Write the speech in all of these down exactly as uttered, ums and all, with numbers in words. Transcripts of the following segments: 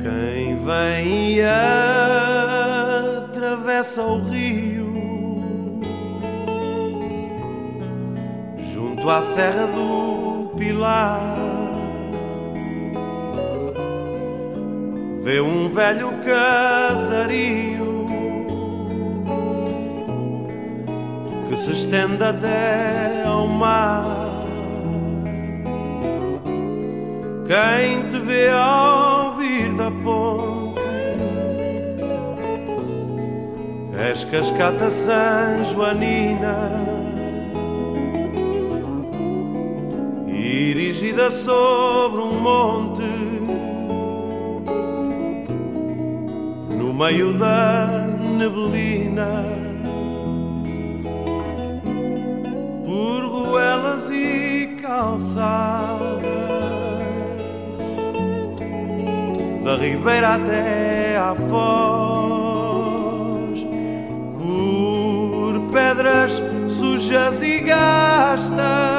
Quem vem e atravessa o rio junto à Serra do Pilar, vê um velho casario que se estende até ao mar. Quem te vê ao vir da ponte, és cascata San Joanina, erigida sobre um monte, no meio da neblina, por ruelas e calçadas, da ribeira até à foz, por pedras sujas e gastas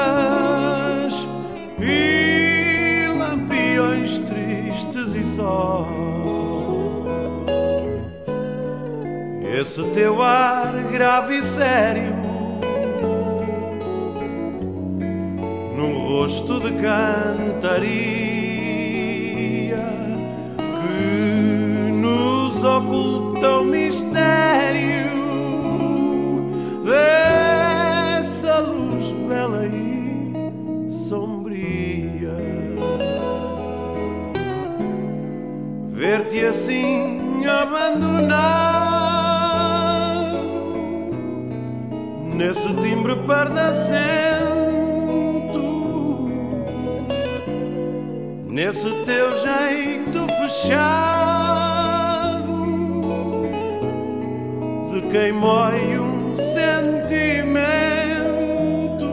e lampiões tristes e só. Esse teu ar grave e sério, num rosto de cantaria que nos oculta o mistério dessa luz bela e sombria. Ver-te assim abandonado nesse timbre pardacento, nesse teu jeito fechado de quem mói um sentimento,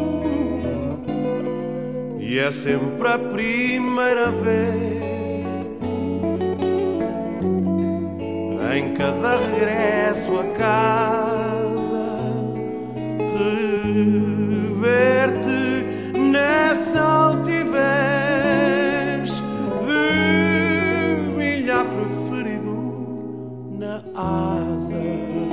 e é sempre a primeira vez em cada regresso a casa, rever-te nessa altivez de milhafre ferido na asa.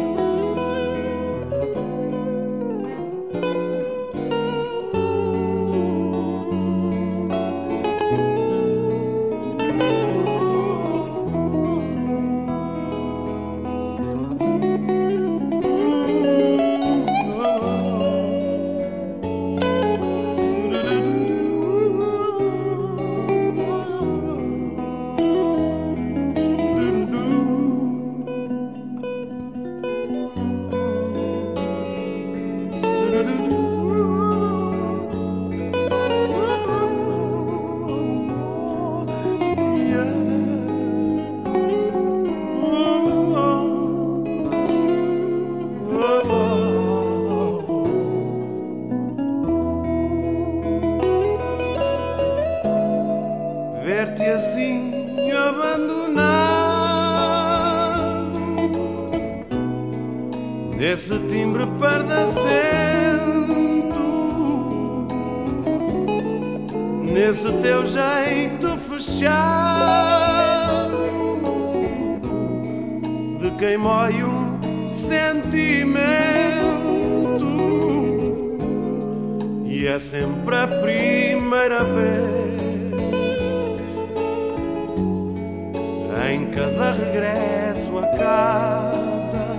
Ver-te assim abandonado nesse timbre pardacento, nesse teu jeito fechado de quem mói um sentimento, e é sempre a primeira vez em cada regresso a casa,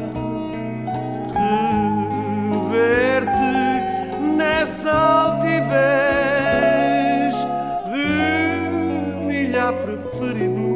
rever-te nessa altivez de milhafre ferido